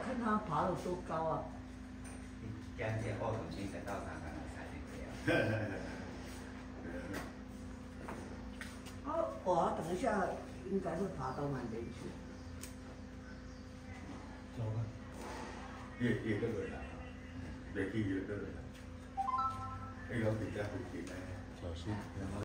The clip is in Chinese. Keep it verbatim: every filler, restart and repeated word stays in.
看他爬了多高啊！ 今日活动先生到看看来才对啊。 啊，我等一下应该会爬到那边去。 走了。 越越多人啊，越去越多人。那个比较不简单。 小心。